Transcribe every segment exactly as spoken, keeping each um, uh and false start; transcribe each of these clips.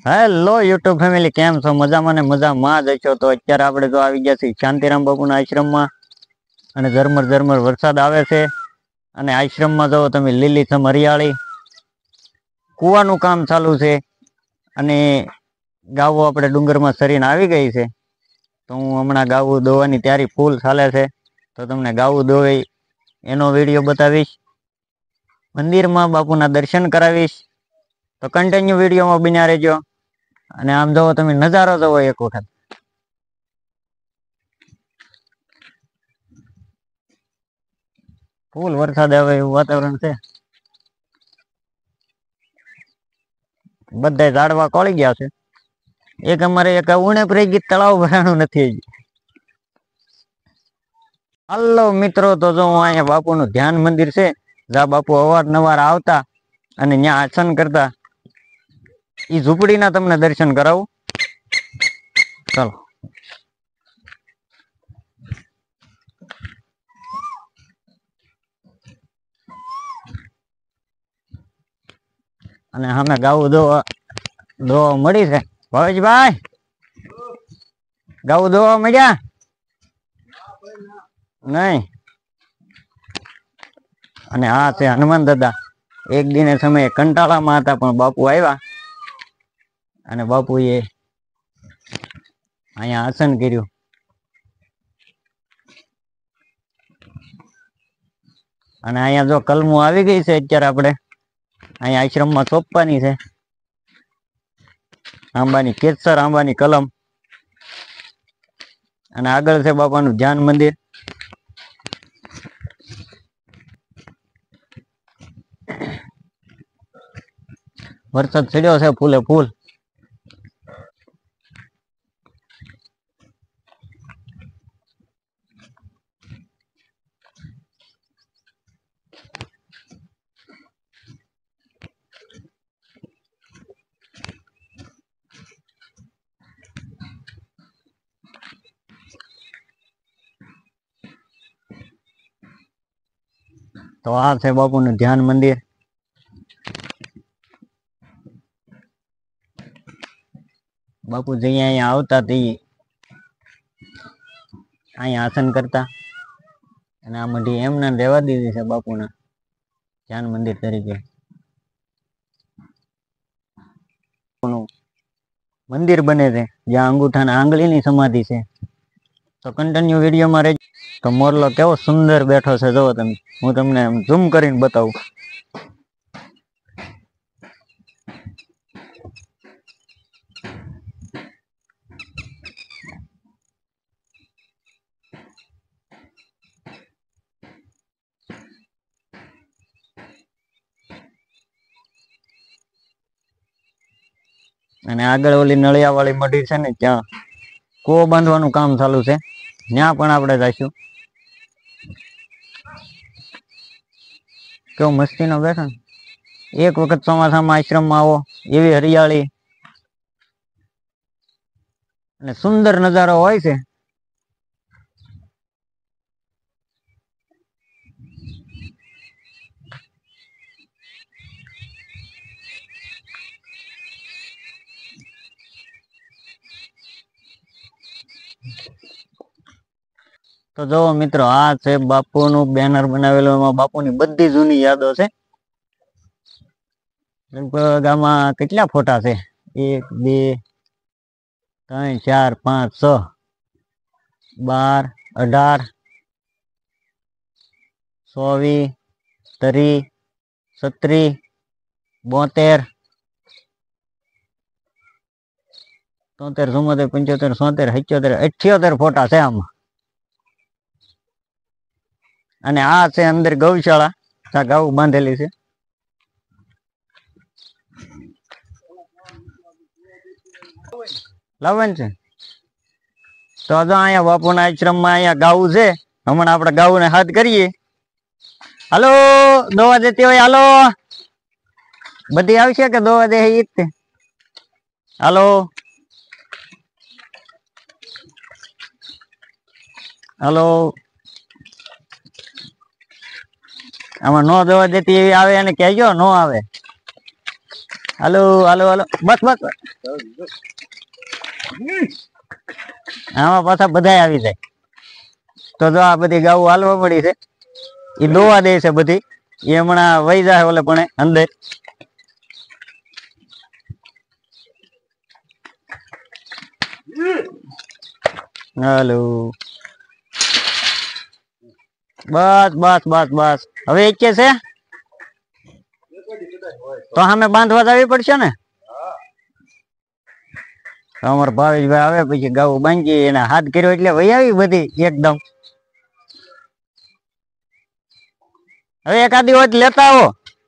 Hello YouTube family, કેમ છો? મજામાં ને મજામાં જ છો? તો અત્યારે આપણે તો આવી ગયા છીએ શાંતિરામ બાપુના આશ્રમમાં અને ઝરમર ઝરમર વરસાદ આવે છે અને આશ્રમમાં જો તમે લીલીછમ હરિયાળી, કૂવાનું કામ ચાલુ છે અને ગાવો આપણે ડુંગરમાં સરીને આવી ગઈ છે. તો હું હમણાં ગાવું દોવાની તૈયારી ફૂલ ચાલે છે, તો તમને ગાવું દોવાય એનો વિડીયો બતાવીશ, મંદિરમાં બાપુના દર્શન કરાવીશ. તો કન્ટિન્યુ વિડીયોમાં બન્યા રહેજો. અને આમ જોવો તમે નજારો જોવો એક વખત. ફૂલ વરસાદ આવે એવું વાતાવરણ છે. બધા ઝાડવા કોળી ગયા છે. એક અમારે એક ઉણપ રહી ગઈ, તળાવ ભરાણું નથી. હાલો મિત્રો, તો જો હું અહીંયા બાપુનું ધ્યાન મંદિર છે, જ્યાં બાપુ અવારનવાર આવતા અને ત્યાં આસન કરતા. ઈ ઝૂંપડીના તમને દર્શન કરાવું, ચાલો. અને અમે ગાવું દોવા દોવા મળી છે. ભવેશભાઈ, ગાવું દોવા મળ્યા નહીં? અને આ છે હનુમાન દાદા. એક દિને સમયે કંટાળામાં હતા, પણ બાપુ આવ્યા અને બાપુએ અહીંયા આસન કર્યું. અને અહીંયા જો કલમો આવી ગઈ છે, અત્યારે આપણે અહીંયા આશ્રમમાં સોંપવાની છે. આંબાની કેસર આંબાની કલમ. અને આગળ છે બાપાનું ધ્યાન મંદિર. વરસાદ ચડ્યો છે ફૂલે ફૂલ. તો આ છે બાપુનું ધ્યાન મંદિર. બાપુ જઈ અહીંયા આવતા તે અહીંયા આસન કરતા અને આ મઢી એમને રહેવા દીધી છે બાપુના ધ્યાન મંદિર તરીકે. મંદિર બને છે જ્યાં અંગૂઠાના આંગળીની સમાધિ છે. તો કન્ટિન્યુ વિડીયોમાં રહેજો. તો મોરલો કેવો સુંદર બેઠો છે જોવો તમે. હું તમને ઝૂમ કરીને બતાવું. અને આગળ ઓલી નળિયા વાળી મઢી છે ને, ત્યાં કૂવો બાંધવાનું કામ ચાલુ છે. ત્યાં પણ આપણે જઈશું. કેવો મસ્તીનો બેઠો ને. એક વખત ચોમાસામાં આશ્રમમાં આવો, એવી હરિયાળી અને સુંદર નજારો હોય છે. તો જો મિત્રો, આ છે બાપુનું બેનર બનાવેલું. એમાં બાપુની બધી જૂની યાદો છે. લગભગ આમાં કેટલા ફોટા છે? એક, બે, ત્રણ, ચાર, પાંચ, છ, બાર, અઢાર, ચોવીસ, ત્રીસ, છત્રીસ, બોતેર, તોતેર, ચુમ્મોતેર, પંચોતેર, સોતેર, સિત્યોતેર, અઠ્યોતેર ફોટા છે આમાં. અને આ છે અંદર ગૌશાળા, ત્યાં ગાઉ બાંધેલી છે. લાવવાનું છે તો જો અહીંયા બાપુના આશ્રમમાં અહીંયા ગાવું છે. હમણાં આપણે ગાવું ને હાથ કરીએ. હાલો, દોવા દેતી હોય હાલો. બધી આવશે કે દોવા દે ઈ જ? હાલો હાલો. આમાં નો દવા દેતી એવી આવે અને કહેજો, નો આવે. હાલો હાલો હાલો બસ બસ આમાં પાછા બધા આવી જાય તો જો આ બધી ગાઉ હાલવા મળી છે એ દોવા દે છે બધી એ હમણાં વહી જાય ઓલે પણ અંદર હાલો બસ બસ બસ બસ હવે એક છે તો સામે બાંધવા જવી પડશે ને અમાર ભાવેશભાઈ આવે પછી ગાઉ બાંધી એને હાથ કર્યો એટલે વહી આવી બધી એકદમ હવે એકાદી વાત લેતા આવો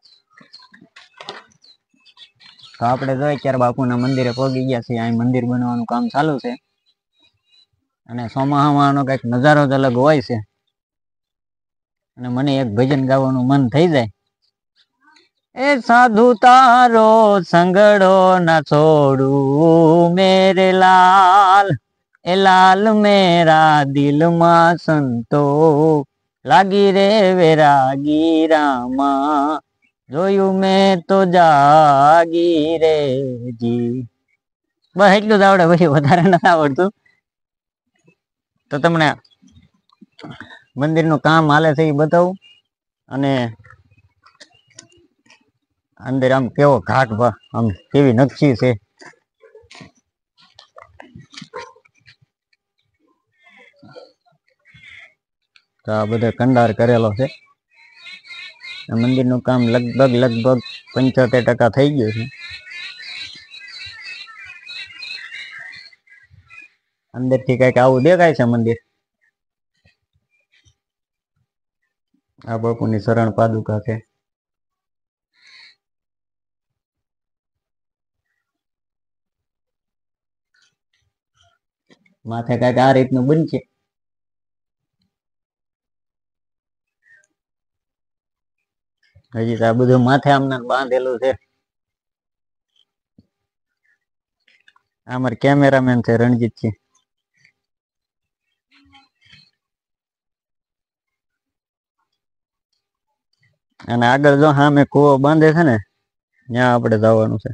તો આપણે જો અત્યારે બાપુના મંદિરે પહોંચી ગયા છીએ અહીં મંદિર બનવાનું કામ ચાલુ છે અને ચોમાસામાંનો કઈક નજારો જ અલગ હોય છે અને મને એક ભજન ગાવાનું મન થઈ જાય એ સાધુ તારો સંગડો ના છોડું મેરે લાલ એ લાલ મેરા દિલમાં સંતો લાગી રે વેરાગી રામા જોયું મેં તો જાગી રે જી બસ એટલું જ આવડે પછી વધારે નથી આવડતું તો તમને મંદિરનું કામ હાલે છે એ બતાવું અને અંદર આમ કેવો ઘાટ આમ કેવી નકશી છે તો આ બધો કંડાર કરેલો છે મંદિરનું કામ લગભગ લગભગ પંચોતેર ટકા થઈ ગયું છે અંદરથી કઈક આવું દેખાય છે મંદિર આ બાપુની શરણ પાદુકા છે માથે કઈક આ રીતનું બનશે હજી તો આ બધું માથે આમને બાંધેલું છે અમાર કેમેરામેન છે રણજીતજી અને આગળ જો સામે કૂવો બાંધે છે ને ત્યાં આપણે જવાનું છે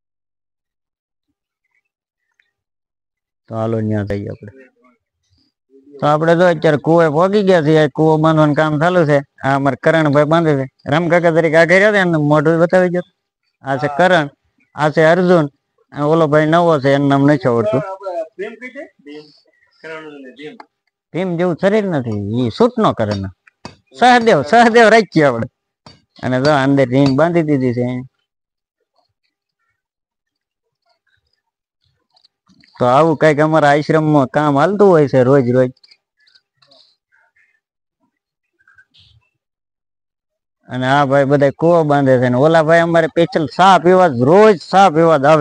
તો હાલો ત્યાં જઈએ આપણે તો આપણે જો અત્યારે કુવે પહોંચી ગયા છીએ કૂવો બાંધવાનું કામ ચાલુ છે આ અમારે કરણભાઈ બાંધે છે રામકાકા તરીકે આગળ રહ્યા એનું મોઢું બતાવી ગયો આ છે કરણ આ છે અર્જુન ઓલો ભાઈ નવો છે એનું નામ નથી આવડતું ભીમ જેવું શરીર નથી એ શૂટ નો કરે ને સહદેવ સહદેવ રાખીએ આપણે અને જો અંદર રીંગ બાંધી દીધી છે તો આવું કઈક અમારા આશ્રમમાં કામ હાલતું હોય છે રોજ રોજ અને આ ભાઈ બધા કૂવો બાંધે છે ને ઓલા ભાઈ અમારે સ્પેશિયલ સા પીવા રોજ સા પીવા આવે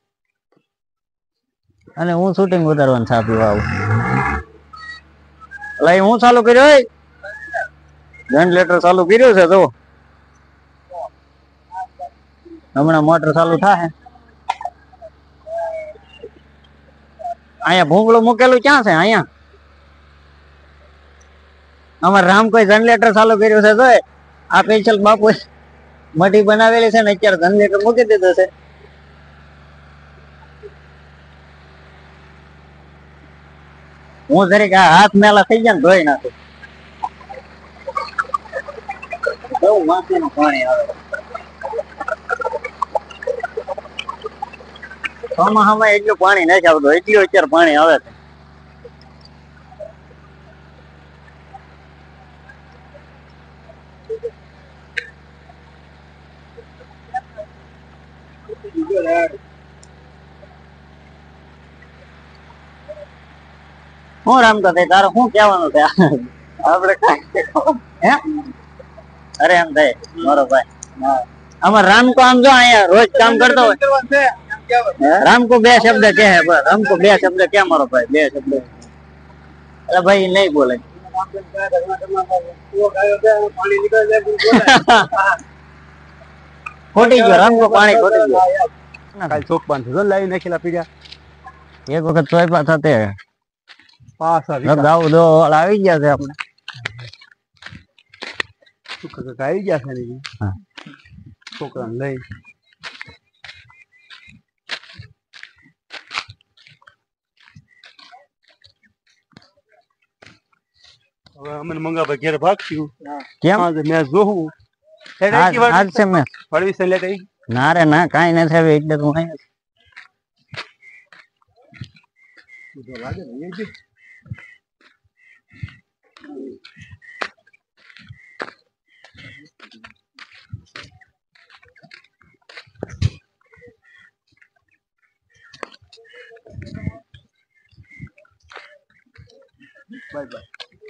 અને હું શૂટિંગ ઉતારવાનું સા પીવા આવું એટલે હું ચાલુ કર્યો વેન્ટિલેટર ચાલુ કર્યું છે તો હમણાં મોટર ચાલુ થાય અહીંયા ભૂંગળું મૂકેલું ક્યાં છે અહીંયા અમારે રામ કોઈ જનરેટર ચાલુ કર્યું છે તો આ સ્પેશિયલ બાપુ મઢી બનાવેલી છે ને અત્યારે જનરેટર મૂકી દીધું છે હું જરીક આ હાથ મેલા થઈ ગયા ને ધોઈ નાખું બહુ માથું પાણી આવે ચોમાસામાં એટલું પાણી નથી આવતું એટલું અત્યારે પાણી આવે છે હું રામ તો તારે શું કેવાનું છે આપડે હે અરે એમ થાય મારો ભાઈ અમાર રામ કો આમ જો અહીંયા રોજ કામ કરતો હોય રામ કો બે શબ્દ કે હે બસ રામ કો બે શબ્દ કે મારો ભાઈ બે શબ્દ અરે ભાઈ નહીં બોલે ખોટી ગયો રામ કો પાણી ખોટી ગયો કાલ ચોક બાંધી લાવી નાખેલા પીડ્યા એક વખત ચોઈપા થતે પાછા ગાવ દો આવી ગયા છે આપણે આવી ગયા છે છોકરાને લઈ હવે અમને મંગાભાઈ ઘેર ભાગશું કેમ હા મેચ જોવું આજ આજ છે મેં વળવી છે લેટ ના રે ના કાંઈ નથી આવ્યું એટલે તું અહીંયા લાગે ને એ બાય બાય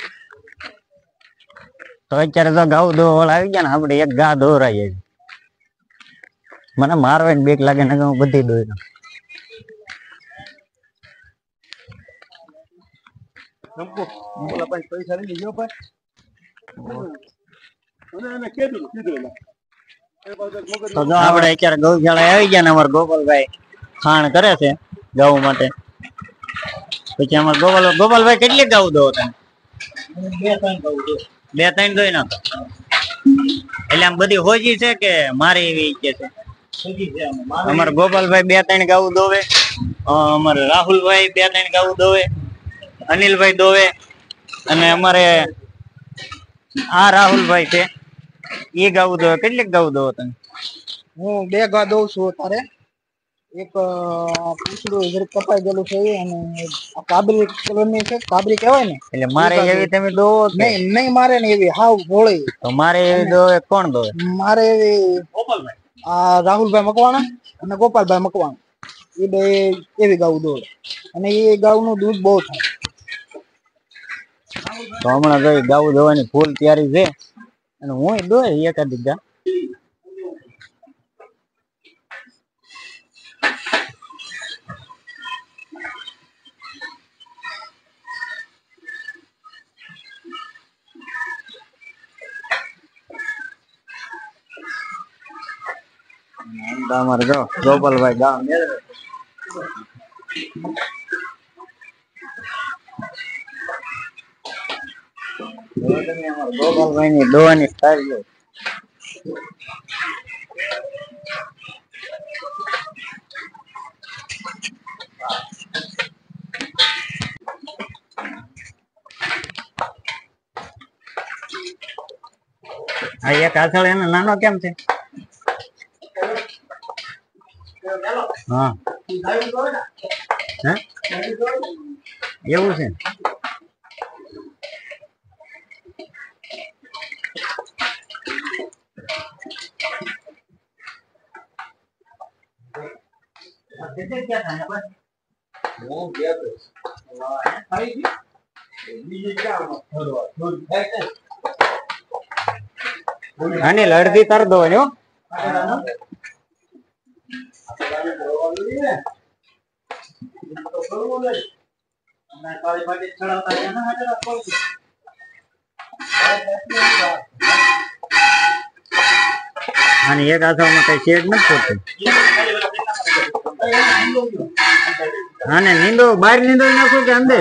તો અત્યારે તો ગાઉ ધોવાળા આવી ગયા ને આપણે એક ગા દોરાઈએ મને મારવાની બીક લાગે ને કે હું બધી દોઈ નાખું. સંપો ઓલા પાસે પૈસા લઈ ગયો પર અને એને કીધું કીધું ના તો જો આપણે અત્યારે ગૌશાળા આવી ગયા ને અમારા ગોપાલભાઈ ખાણ કરે છે ગાઉ માટે. પછી અમારા ગોપાલ ગોપાલભાઈ કેટલી ગાઉ દો તમે? બે ત્રણ ગાઉ દો. બે ત્રણ દોઈ નાખો એટલે આમ બધી હોજી છે કે મારી એવી ઈચ્છે છે? અમારા ગોપાલભાઈ બે ત્રણ ગાઉ દોવે, અમારે રાહુલભાઈ બે ત્રણ ગાઉ દોવે, અનિલભાઈ દોવે, અને અમારે આ રાહુલભાઈ છે એ ગાઉ દોવે. કેટલીક ગાઉ દો તમે? હું બે ગા દઉં છું તારે. એક પૂછડું જરીક કપાઈ ગયેલું છે અને કાબરી કલરની છે, કાબરી કહેવાય ને. એટલે મારે એવી તમે દોવો કે? નહીં નહીં મારે ને એવી હાવ ભોળી. તો મારે એવી દોવે કોણ દોવે? મારે એવી ગોપાલભાઈ, આ રાહુલભાઈ મકવાણા અને ગોપાલભાઈ મકવાણા એ બે એવી ગાઉ દોવે અને એ ગાઉનું દૂધ બહુ થાય. તો હમણાં જો ગાઉ દોવાની ફૂલ તૈયારી છે અને હું દોય એકાદી ગા. અમારે જો ગોપાલભાઈ ગામ ગોપાલભાઈ ની દોવાની સ્ટાઈલ જો. આ એક આછળ એનો નાનો કેમ છે? હા હે એવું છે? આની લડતી તર દો ને અને એક આથામાં કઈ શેડ નથી પડતું. આને નીંદો બહાર નીંદો નાખો કે અંદર?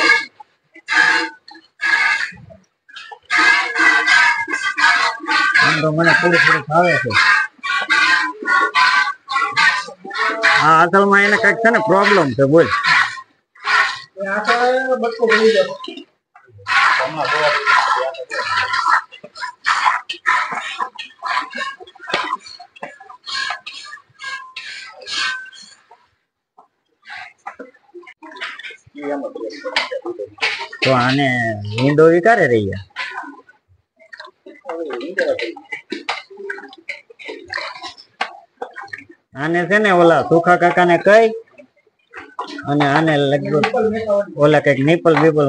આમ તો મને થોડું થોડું ફાવે છે. હા અસલમાં એને કઈક છે ને પ્રોબ્લેમ છે. બોલ તો આને નીંદો વિકારે રહી ગયા. આને છે ને ઓલા સુખા કાકા ને કઈ અને આને લગભગ ઓલા કઈક નીપલ બીપલ.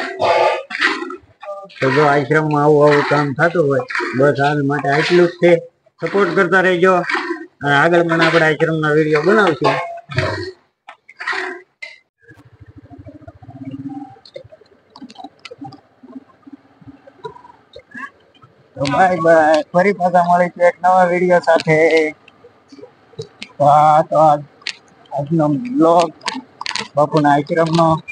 તો જો આશ્રમમાં આવું આવું કામ થતું હોય બસ હાલ માટે આટલું જ છે. સપોર્ટ કરતા રહેજો અને આગળ પણ આપણે આશ્રમના વિડીયો બનાવશું. તો બાય બાય, ફરી પાછા મળીશું એક નવા વિડીયો સાથે. તો આ તો આજનો બ્લોગ બાપુના આશ્રમનો